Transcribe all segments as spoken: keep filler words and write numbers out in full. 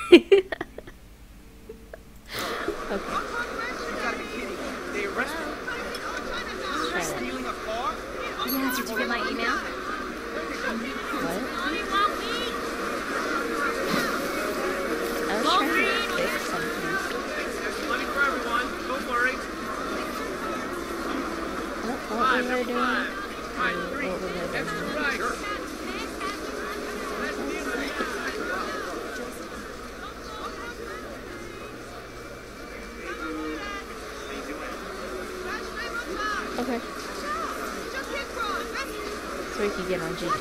Okay. Yeah, did you get my email? What? I was trying to fix something. Money for everyone. Don't worry. What, what were they doing? Five. What were they doing? Extra right. Okay. So we could get on G T A.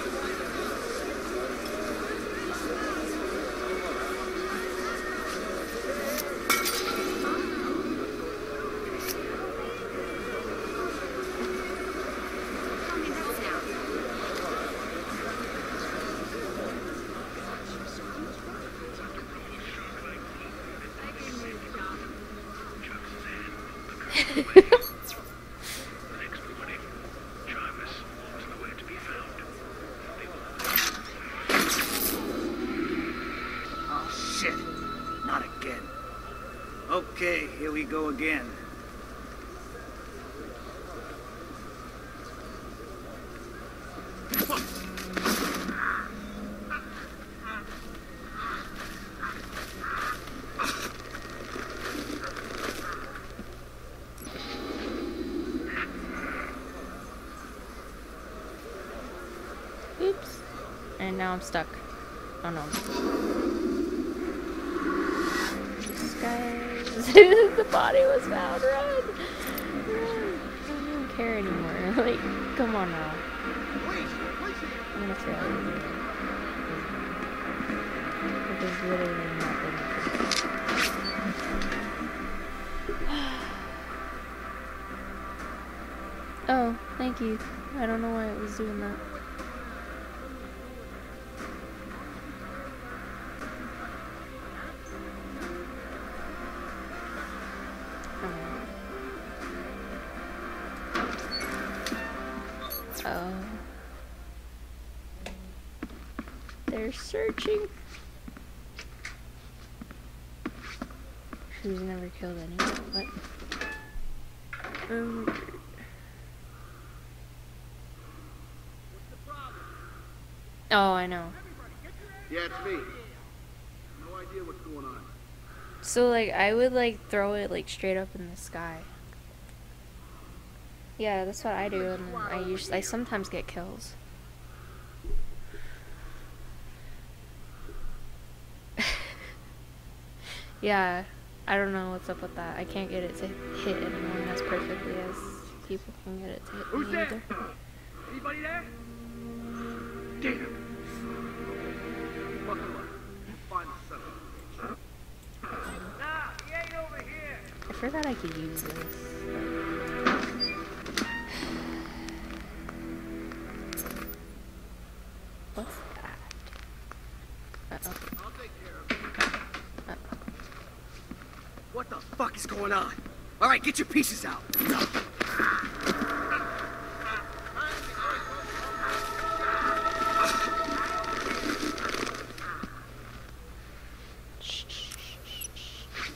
Oh, shit. Not again. Okay, here we go again. Oops. And now I'm stuck. Oh no. This guy. The body was found. Run! Run! I don't even care anymore. Like, come on now. I'm gonna fail you. There's literally nothing I can do. Oh, thank you. I don't know why it was doing that. Oh. They're searching. She's never killed anyone. What? Um. Oh, I know. Yeah, it's me. No idea what's going on. So, like, I would, like, throw it, like, straight up in the sky. Yeah, that's what I do, and I usually, I sometimes get kills. Yeah, I don't know what's up with that. I can't get it to hit anyone as perfectly as people can get it to hit Who's me there? either. Anybody there? Damn. Buckle up. Find something. Nah, he ain't over here. I forgot I could use this. What's that? Uh-oh. I'll take care of it. Uh-oh. What the fuck is going on? All right, get your pieces out. Shh, shh, shh, shh, shh.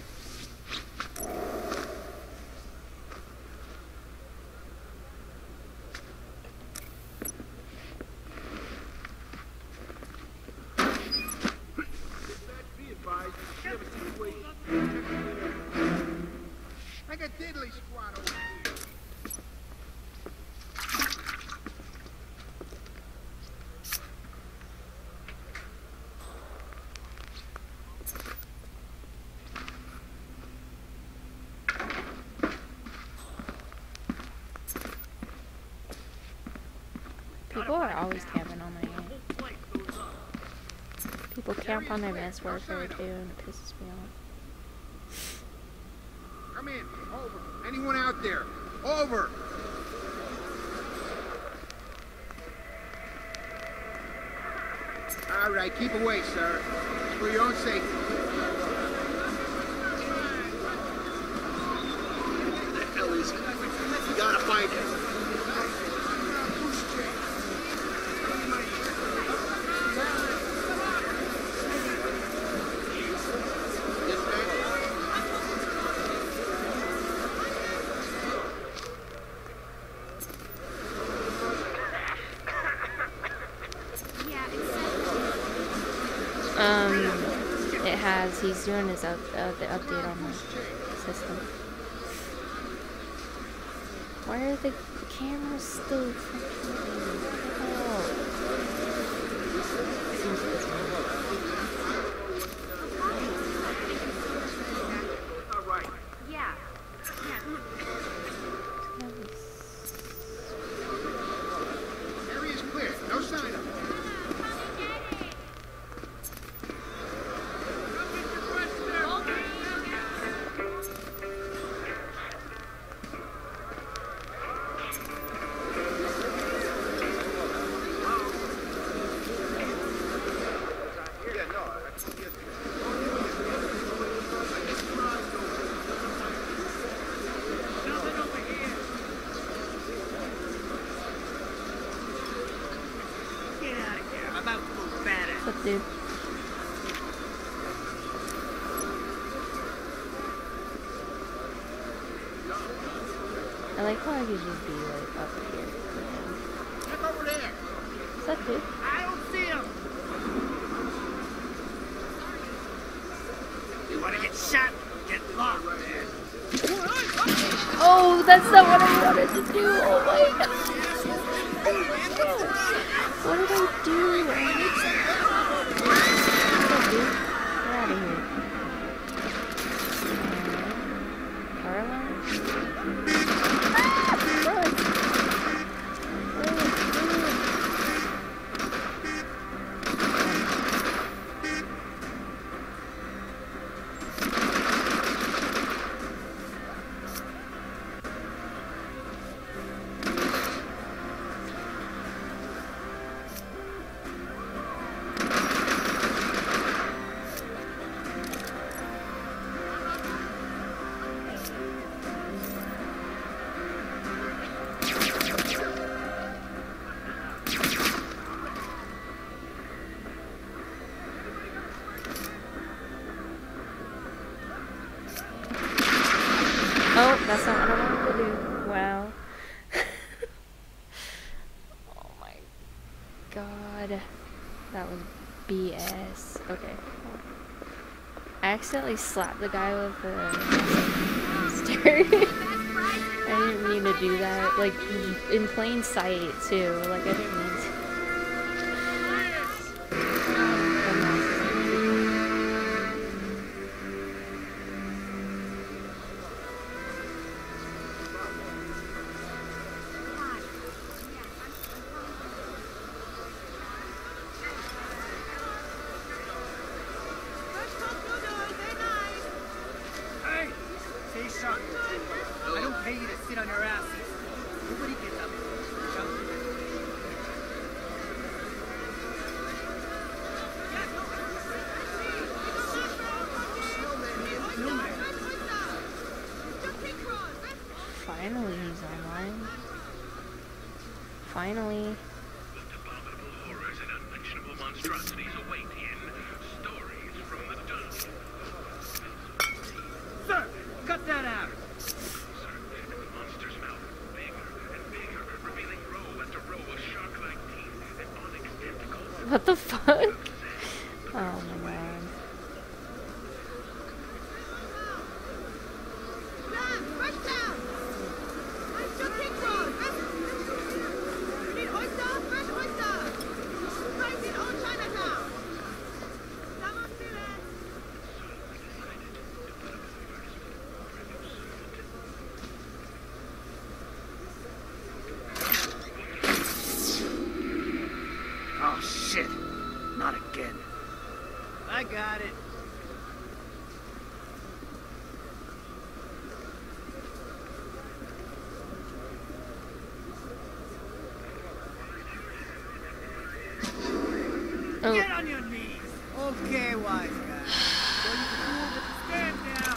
Be advised, you have a situation. I got diddly squad over here. People are always camping on my game. People camp on Advanced Warfare too, and it pisses me off. Come in. Over. Anyone out there? Over. All right, keep away, sir. It's for your own safety. Where the hell is it? You gotta find it. as he's doing his up, uh, the update on the system. Why are the cameras still functioning? All right. Yeah. Area's clear. No sign of it. What's up, dude? I like how I could just be like up here. Check over there. What's up, dude? I don't see him. You wanna get shot? Get locked, man. Oh, that's not what I wanted to do. Oh my god. What did I do? What's up, dude? Get out of here. Carla? Ah, run. Run, run. Oh, that's not what I wanted to do. Wow. Oh my god. That was B S. Okay. I accidentally slapped the guy with the steering. I didn't mean to do that. Like, in plain sight, too. Like, I didn't mean to. Hey, say something. I don't pay you to sit on your asses. Nobody gets up. Shut up. Finally, he's online. Finally. Abominable horrors and unmentionable monstrosities await in Stories from the Dungeon. Sir, cut that out. Sir, and the monster's mouth, bigger and bigger, revealing row after row of shark-like teeth and onyx tentacles. What the fuck? Oh my god. Oh, shit. Not again. I got it. Oh. Get on your knees. Okay, wise guy. So you can move with the stand now.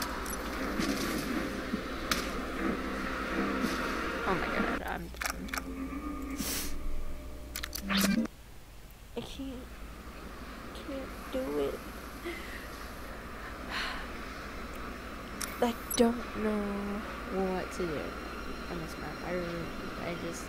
Oh my god, I'm done. I can't, can't do it. I don't know what to do on this map. I really, I just.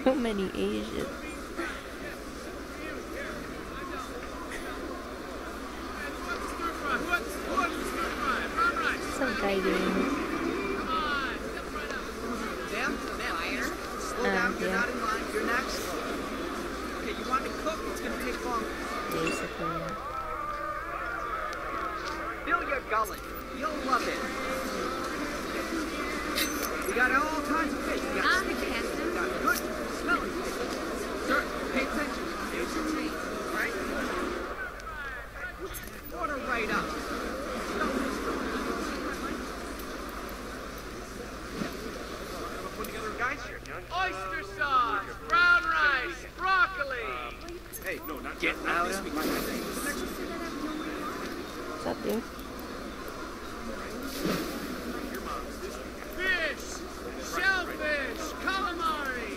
So many Asians. What's up, guy doing? Sam, Sam, iron. Slow Uh, down, you're yeah. not in line, you're next. Okay, you want to cook, it's gonna take longer. Basically, yeah. Fill your gullet. You'll love it. We got all kinds of fish. We got I'm sticky, handsome. we got good, smelling fish. Sir, pay attention. Here's your change, right? Order right up. Put together a guys here, young. Oyster sauce, brown rice, broccoli. Hey, no, not Get not out this of week. my face. What's up, dude? Fish, shellfish, calamari.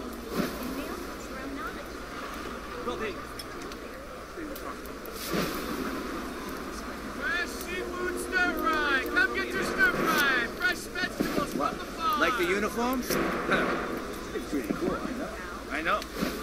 Well, they, Fresh seafood stir fry. Come get your stir fry. Fresh vegetables what? from the farm. Like the uniforms? It's pretty cool, I know. I know.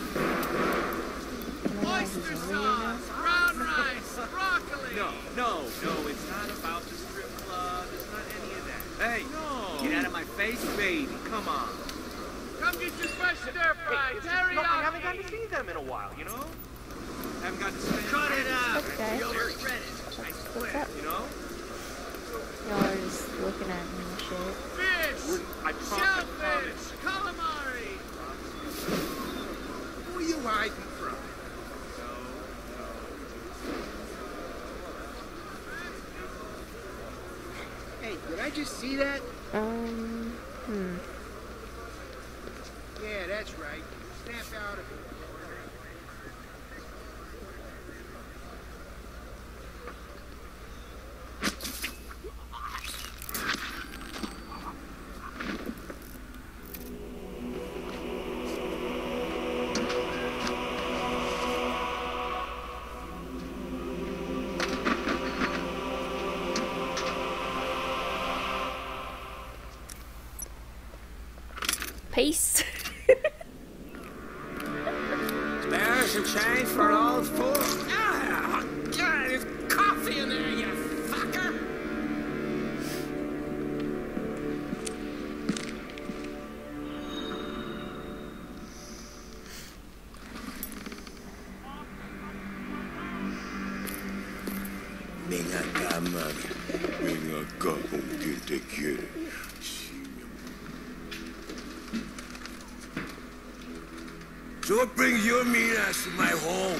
Can I have Oyster his sauce, brown rice, broccoli. No, no, no, it's not about the strip club. It's not any of that. Hey, No. get out of my face, baby. Come on. Come get your fresh stir fry. Hey, it's just, no, I haven't gotten to Teriyaki. see them in a while, you know? Haven't got to spend Cut it out. What's up, guys? You'll regret it. What's up? You know? Y'all are just looking at me and shit. Fish, I promise. I shellfish, promise. calamari. Who are you hiding from? Hey, did I just see that? Um, hmm. Yeah, that's right. Snap out of it. Peace. Spare some change for an old fool? Ah, God, there's coffee in there, you fucker! Venga acá, mami. Venga acá con quien te quiere. Sí, mi amor. So what brings your meat ass to my home?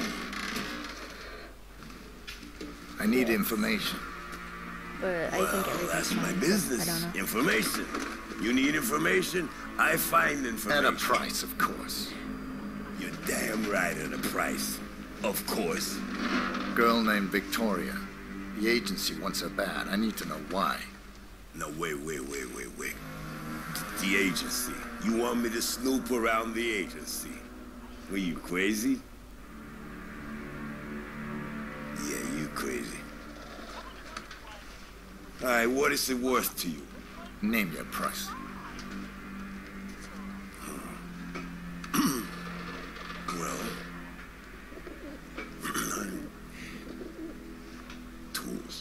I need information. But I Well, think everything's that's my fine. business. I don't know. Information. You need information, I find At information. a price, of course. You're damn right at a price. Of course. Girl named Victoria. The agency wants her bad. I need to know why. No, wait, wait, wait, wait, wait. The agency. You want me to snoop around the agency? Were you crazy? Yeah, you crazy. All right, what is it worth to you? Name your price. Well, tools.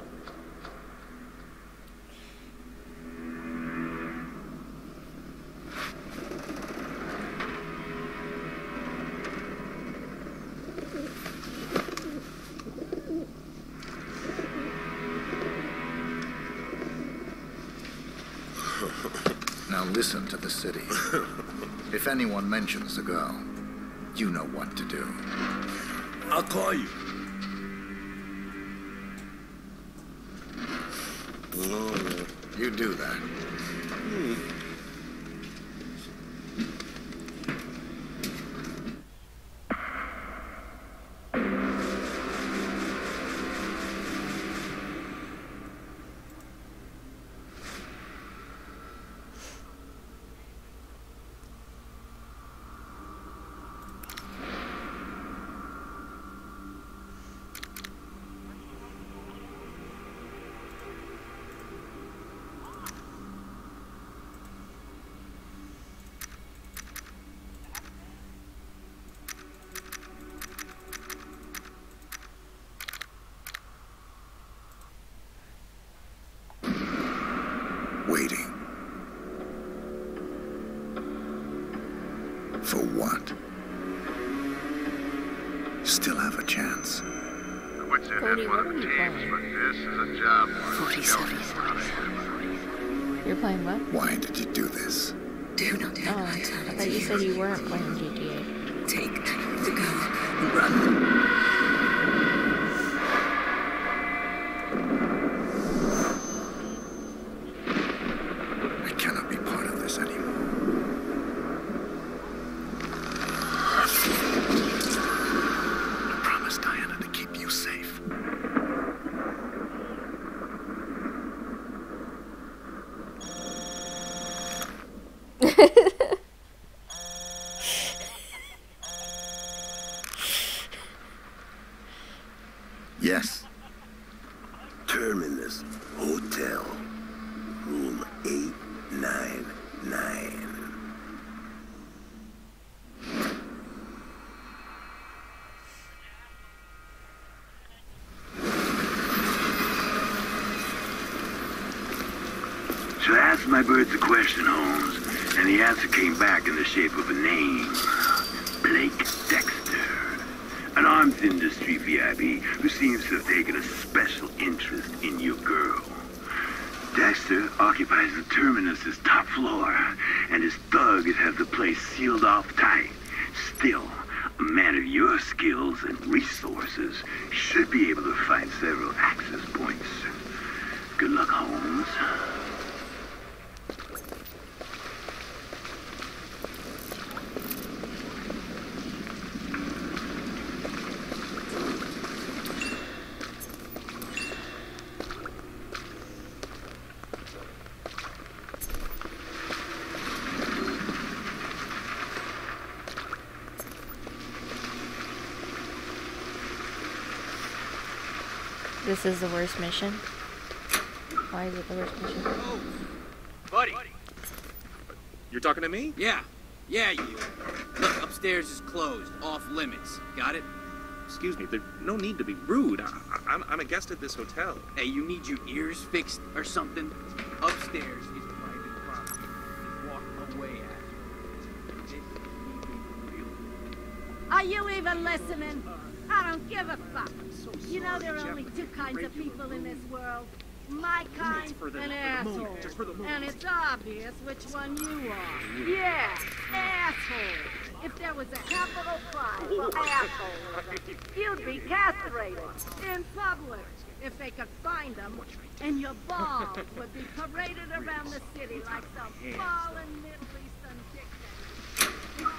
Now listen to the city. If anyone mentions the girl, you know what to do. I'll call you. Oh, You do that. For what? Still have a chance. What's in Cody, it what for are the you teams, playing? but this is a job. forty-seven. You're playing what? Why did you do this? Do not Oh, have I thought you said you weren't playing G T A. Take the gun and run. I cannot be part of this anymore. I promised Diana to keep you safe. Yes. Terminus Hotel, room eight nine nine. So I asked my birds a question, Holmes, and the answer came back in the shape of a name. Blake Dexter. An arms industry V I P who seems to have taken a special interest in your girl. Dexter occupies the Terminus's top floor, and his thugs have the place sealed off tight. Still, a man of your skills and resources should be able to find several access points. Good luck, Holmes. This is the worst mission. Why is it the worst mission? Oh, buddy. You're talking to me? Yeah. Yeah, you. Look, upstairs is closed. Off limits. Got it? Excuse me, there's no need to be rude. I, I, I'm, I'm a guest at this hotel. Hey, you need your ears fixed or something? Upstairs is private property. Just walk away after. This is keeping real. Are you even listening? I don't give a fuck. You know there are only two kinds of people in this world. My kind and assholes. And it's obvious which one you are. Yeah, asshole. If there was a capital crime for asshole, you'd be castrated in public if they could find them, and your balls would be paraded around the city like some fallen Middle Eastern dictator.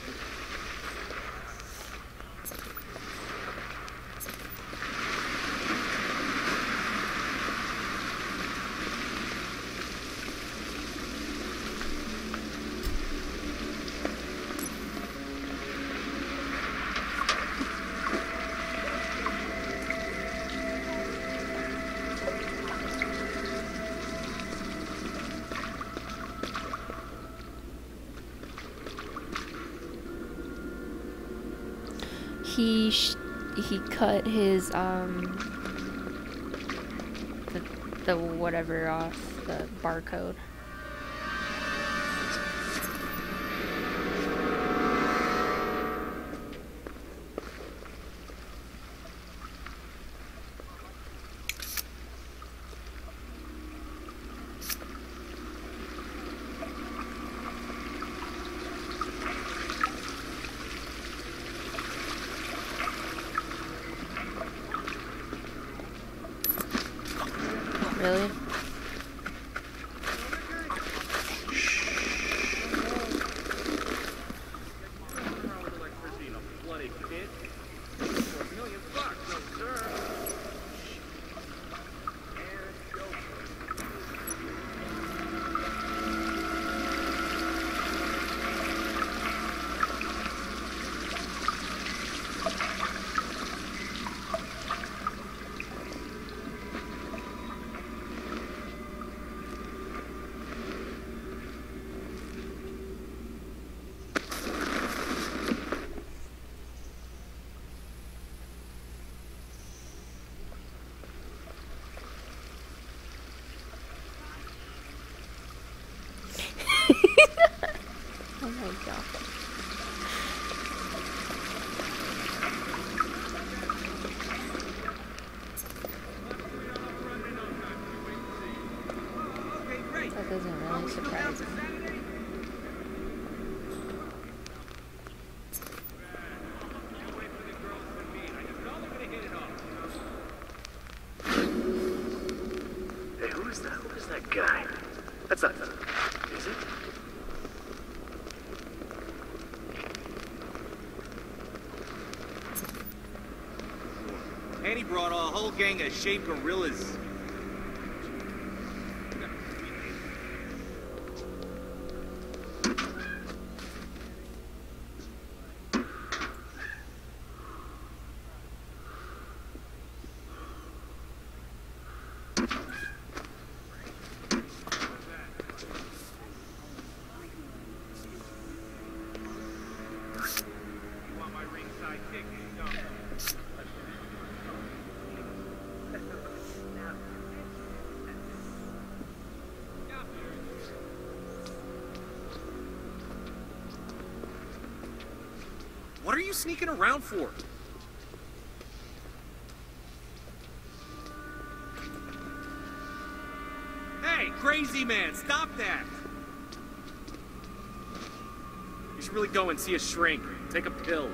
He sh he cut his um the, the whatever off the barcode. Really? whole gang of shaved gorillas. What are you sneaking around for? Hey, crazy man, stop that! You should really go and see a shrink. Take a pill.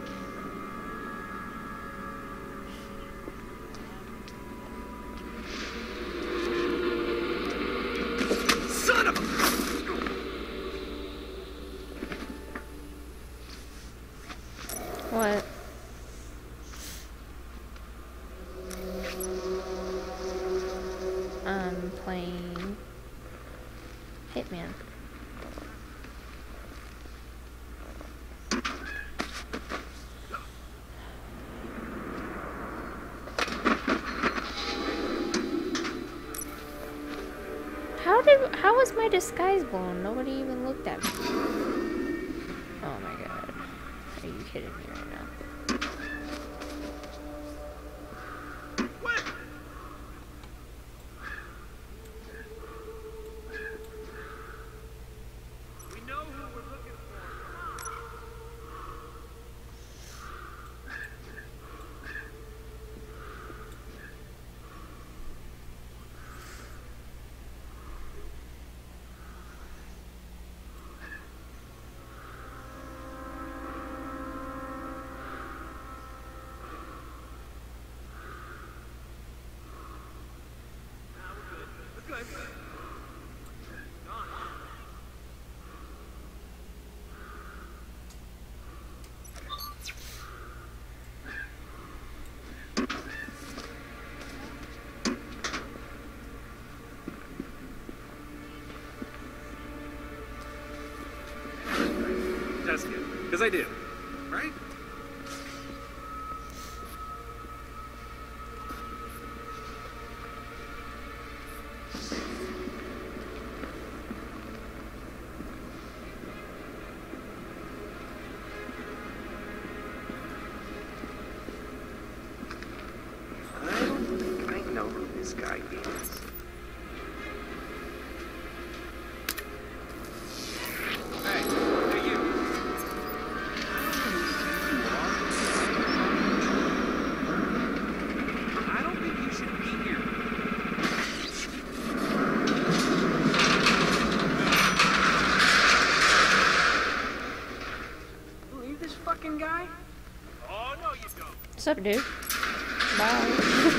Son of a... What? I'm playing Hitman. How did, how was my disguise blown? Nobody even looked at me. Oh my god. Are you kidding me right now? What? We know who we're looking for. Just kidding. Because I do. Right? I don't think I know who this guy is. Hey, hey you. I don't think you should be here. Believe this fucking guy? Oh, no, you don't. What's up, dude? Bye.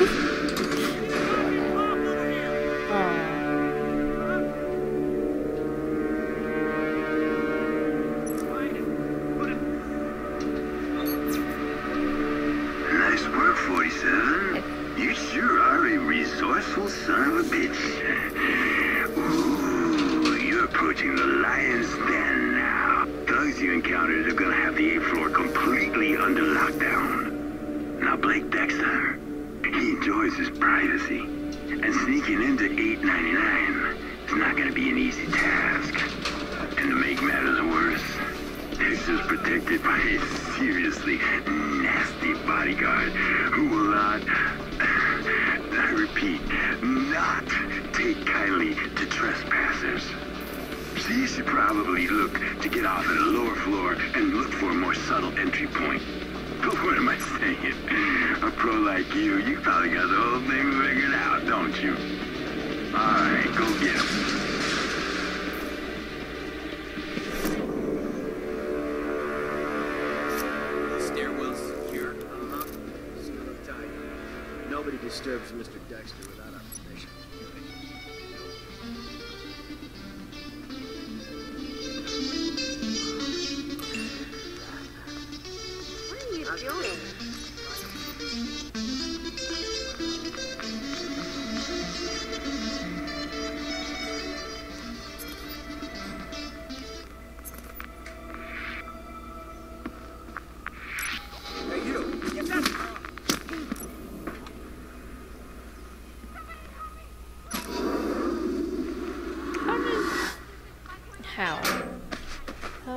Nice work, forty-seven. You sure are a resourceful son of a bitch. Ooh, you're approaching the lion's den now. Thugs you encountered are gonna have the eighth floor completely under lockdown. Now, Blake Dexter, he enjoys his privacy, and sneaking into eight ninety-nine is not gonna be an easy task. And to make matters worse, Dexter's protected by a seriously nasty bodyguard who will not, I repeat, not take kindly to trespassers. So you should probably look to get off at a lower floor and look for a more subtle entry point. But what am I saying? A pro like you, you probably got the whole thing figured out, don't you? Alright, go get him. Stairwell's secure. Uh-huh. Still tight. Nobody disturbs Mister Dexter without our permission. What are you doing?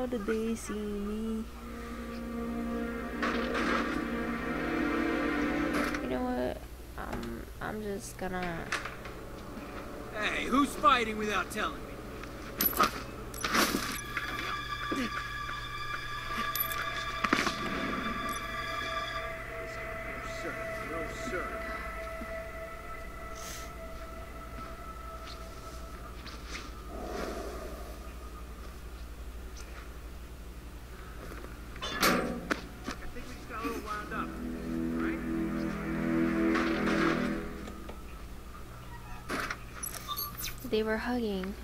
How did they see me? You know what? Um, I'm just gonna... Hey, who's fighting without telling me? Sir, no, sir. They were hugging.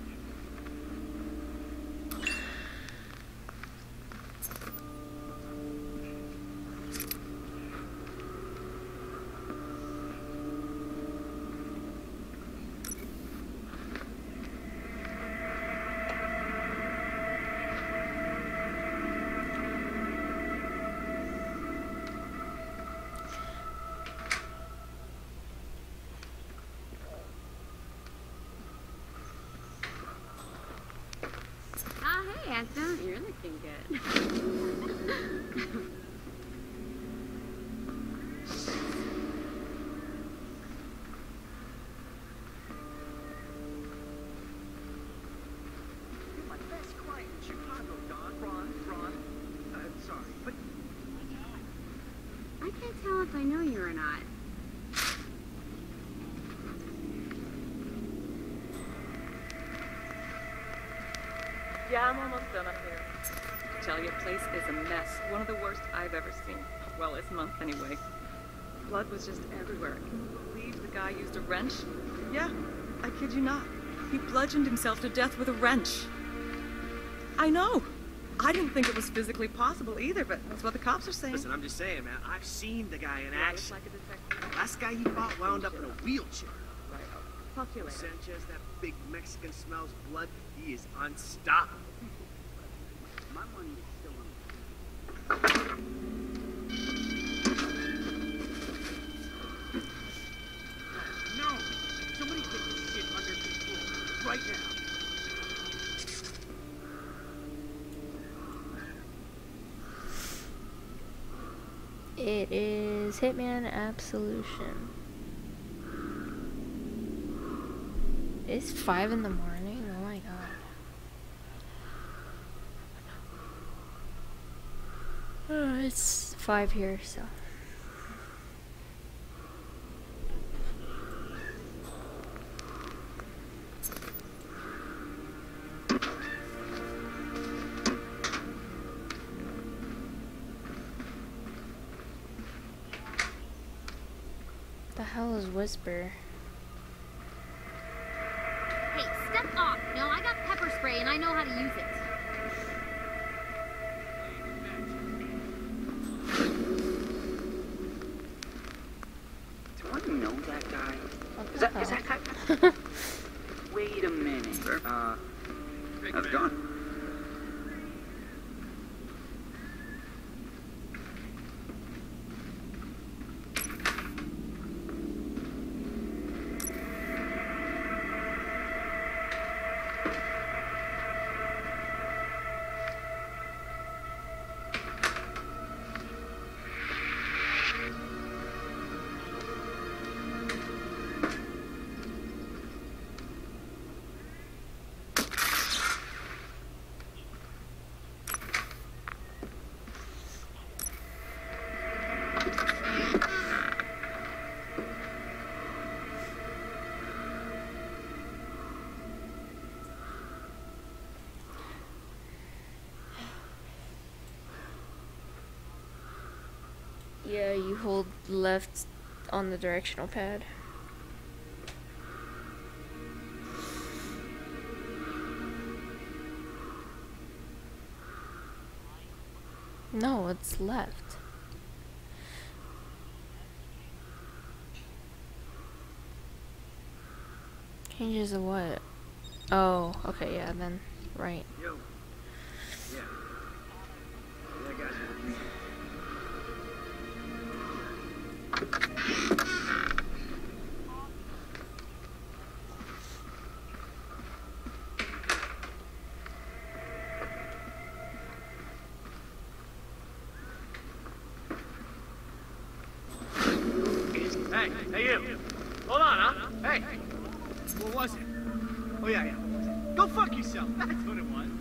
Anthem, you're looking good. My best client in Chicago, Don. Ron, Ron. I'm sorry, but... I can't tell if I know you or not. Yeah, I'm almost done up here. Tell you, place is a mess. One of the worst I've ever seen. Well, this month anyway. Blood was just everywhere. Can you believe the guy used a wrench? Yeah, I kid you not. He bludgeoned himself to death with a wrench. I know. I didn't think it was physically possible either, but that's what the cops are saying. Listen, I'm just saying, man. I've seen the guy in Yeah, action. like a detective. Last guy he fought wound up in a wheelchair. Right, I'll talk to you later. Sanchez, that big Mexican smells blood. He is unstoppable. My money is still on. No! Somebody get this shit under control. Right now. It is Hitman Absolution. It's five in the morning. Oh my god. Oh, it's five here, so. The hell is Whisper? Hey, step off. No, I got pepper spray and I know how to use it. Do I know that guy? Is that, is that guy? Wait a minute. Sir? Uh, how's it going? Yeah, you hold left on the directional pad. No, it's left. Changes of what? Oh, okay, yeah, then right. Yo. Yeah. Yeah, guys. Oh, yeah, yeah. Go fuck yourself. That's what it was.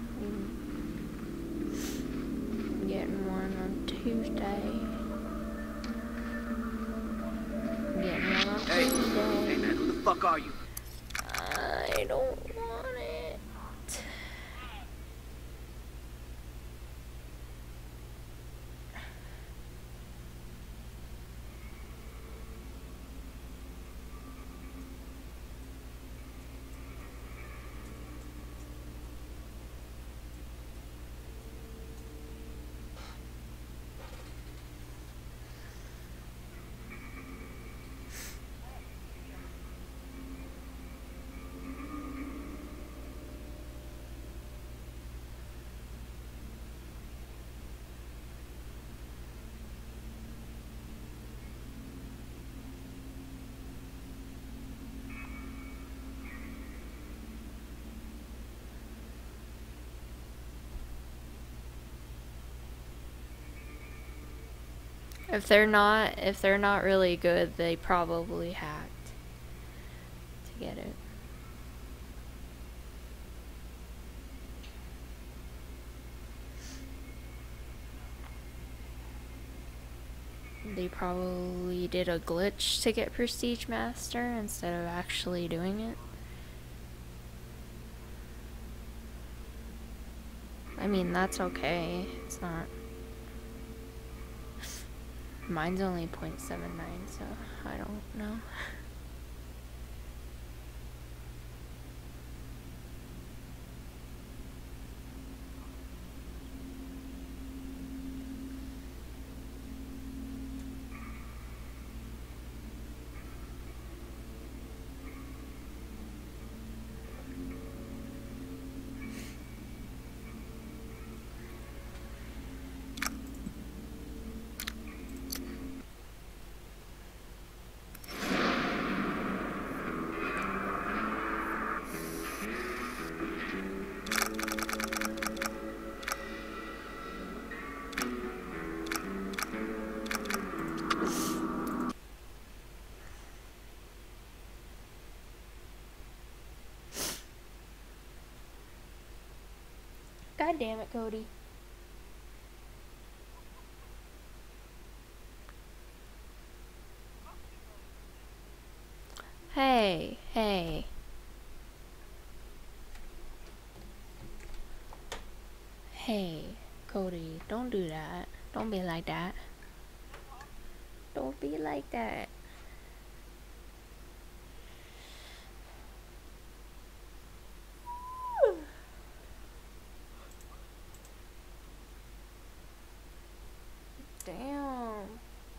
Getting one on Tuesday. Getting one on Hey, Tuesday. hey, man, who the fuck are you? I don't want it. If they're not, if they're not really good, they probably hacked to get it. They probably did a glitch to get Prestige Master instead of actually doing it. I mean, that's okay. It's not. Mine's only point seven nine, so I don't know. God damn it, Cody. Hey, hey. Hey, Cody, don't do that. Don't be like that. Don't be like that. Damn.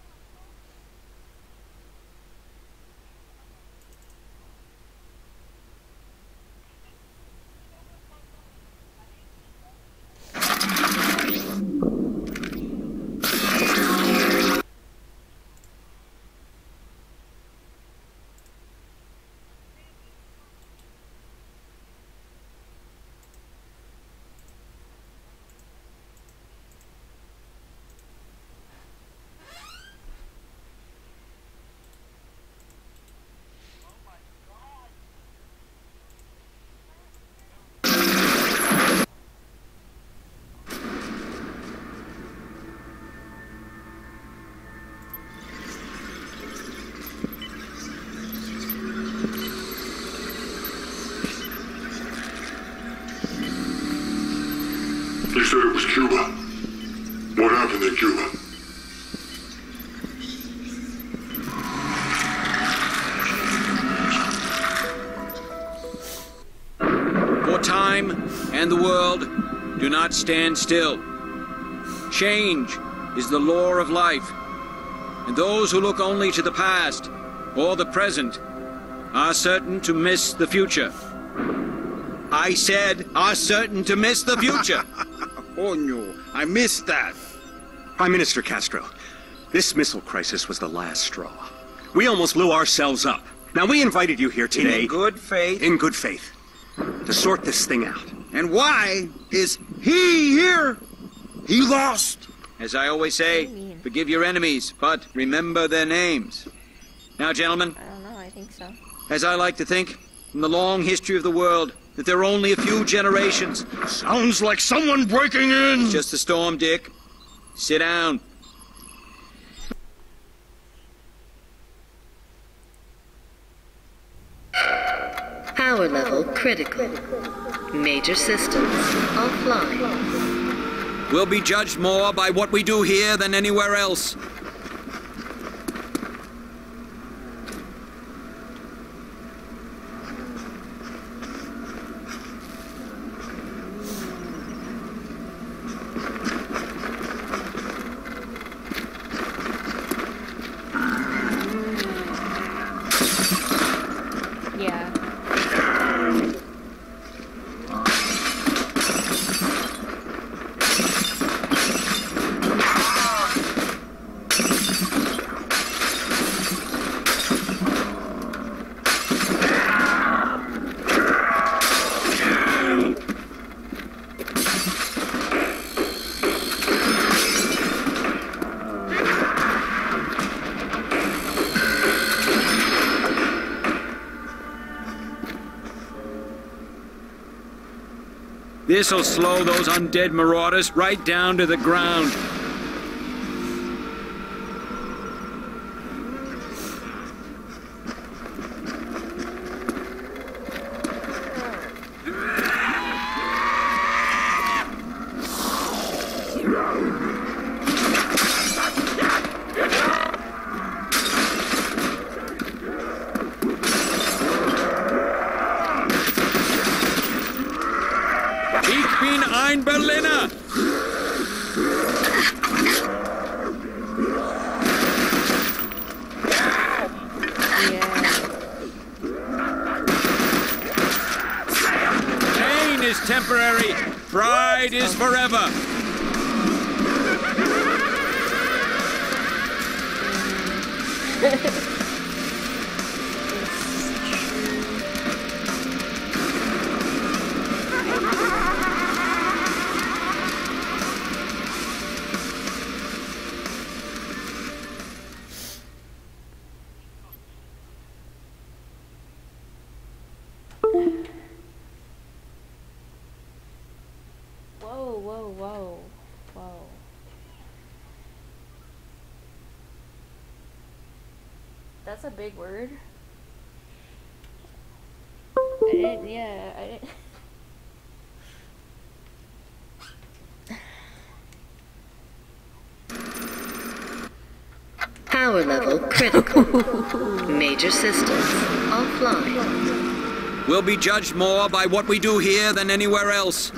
They said it was Cuba. What happened in Cuba? For time and the world do not stand still. Change is the law of life, and those who look only to the past or the present are certain to miss the future. I said are certain to miss the future. Oh no, I missed that. Prime Minister Castro, this missile crisis was the last straw. We almost blew ourselves up. Now, we invited you here today... In good faith? In good faith. To sort this thing out. And why is he here? He lost. As I always say, forgive your enemies, but remember their names. Now, gentlemen. I don't know, I think so. As I like to think, in the long history of the world that there are only a few generations. Sounds like someone breaking in! It's just a storm, Dick. Sit down. Power level critical. Major systems offline. We'll be judged more by what we do here than anywhere else. Yeah. This'll slow those undead marauders right down to the ground. Ich bin ein Berliner! Pain is temporary, pride is forever. Whoa, whoa, whoa, whoa. That's a big word. I didn't, yeah, I didn't. Power level critical. Major systems offline. We'll be judged more by what we do here than anywhere else.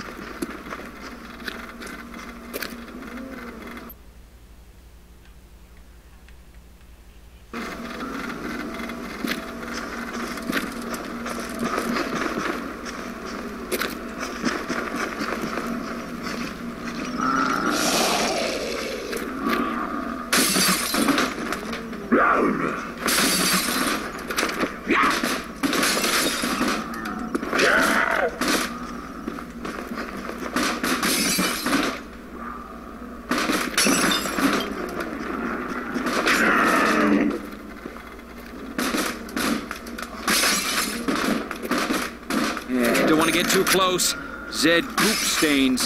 Yeah, don't want to get too close. Zed goop stains.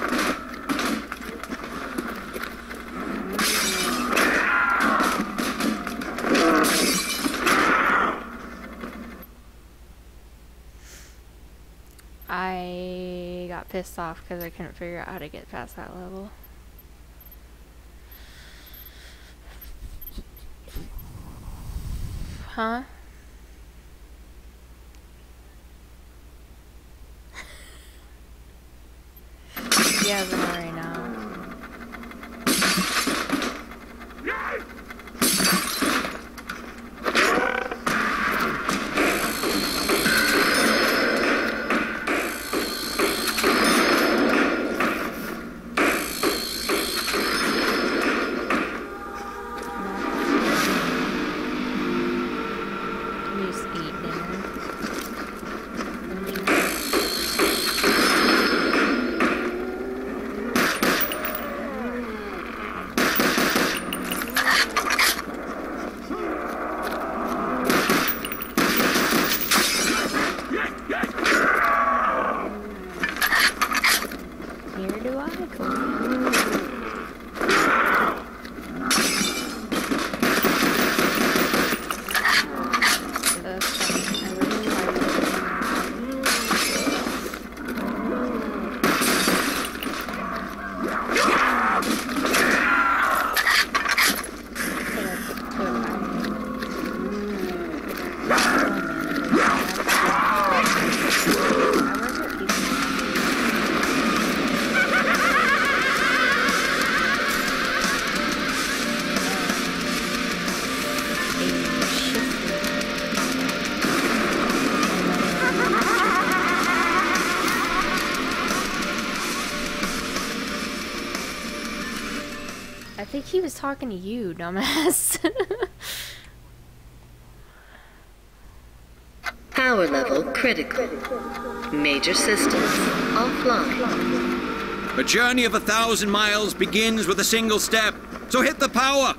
I got pissed off because I couldn't figure out how to get past that level. Huh? Yeah, but not right now. do I, Cody? I think he was talking to you, dumbass. Power level critical. Major systems offline. A journey of a thousand miles begins with a single step. So hit the power!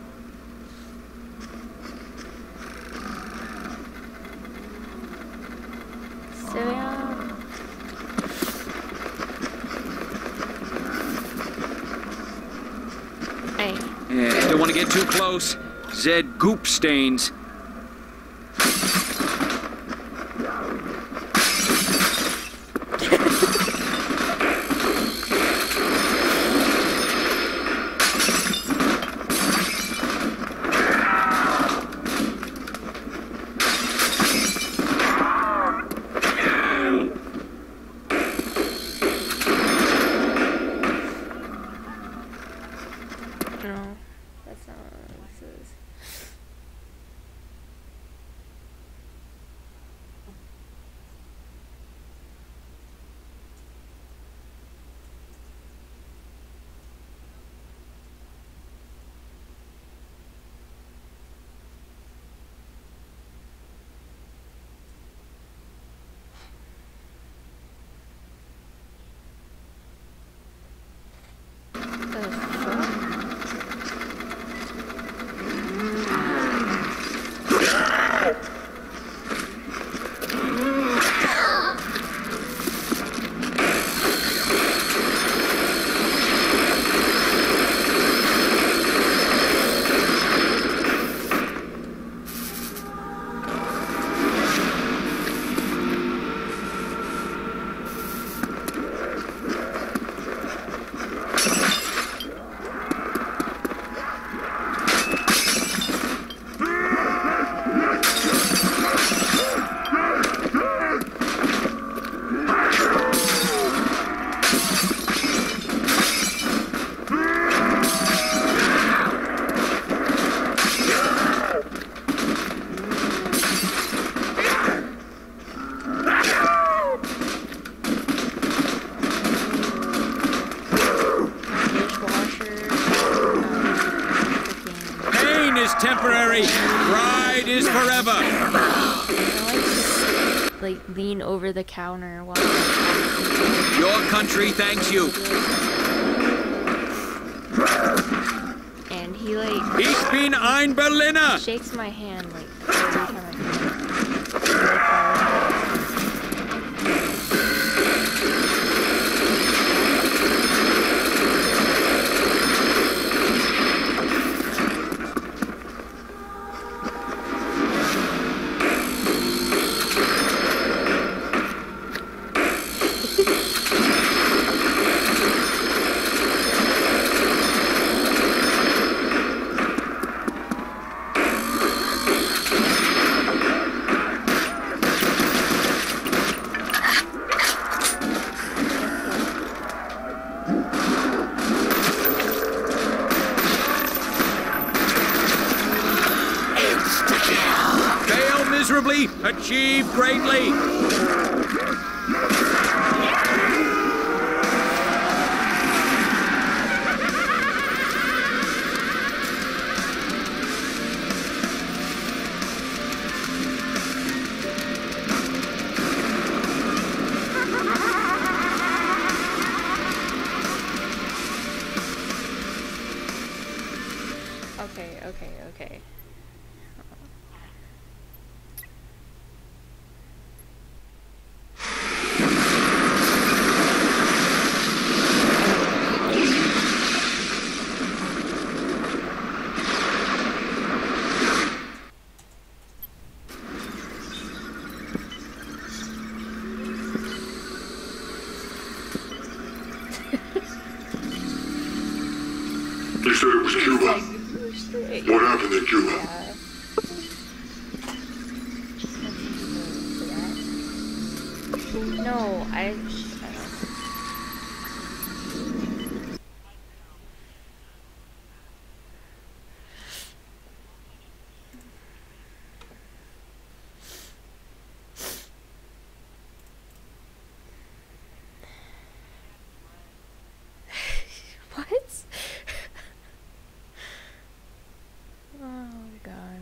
Hey. Yeah, don't want to get too close. Zed goop stains. No, that's not what this is. Temporary. Pride is forever. I like, like lean over the counter while your country thanks you. And he like Ich bin ein Berliner. Shakes my hand like every time I do Fail miserably, achieve greatly. Okay, okay, okay. They said it was Cuba. What happened in Cuba? Yeah. No, I... I What? Oh, God.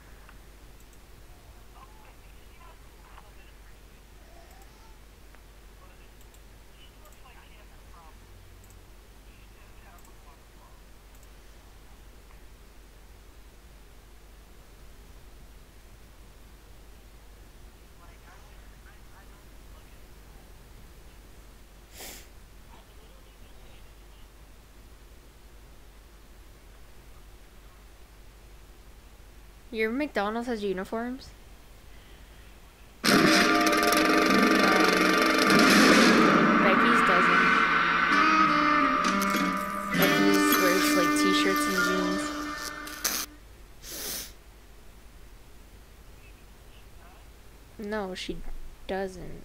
Your McDonald's has uniforms? Um, Becky's doesn't. Becky's wears like t-shirts and jeans. No, she doesn't.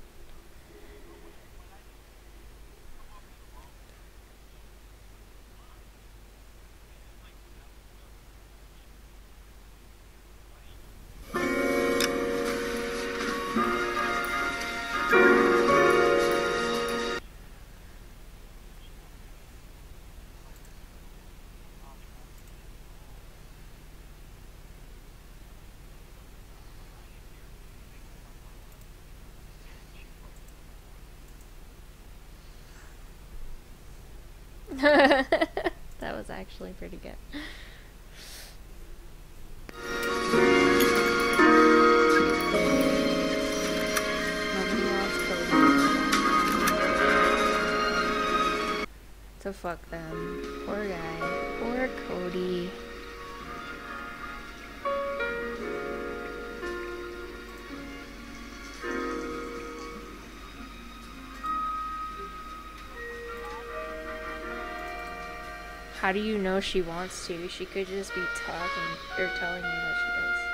That was actually pretty good. Nobody wants Cody. So fuck them. Poor guy. Poor Cody. How do you know she wants to? She could just be talking or telling you that she does.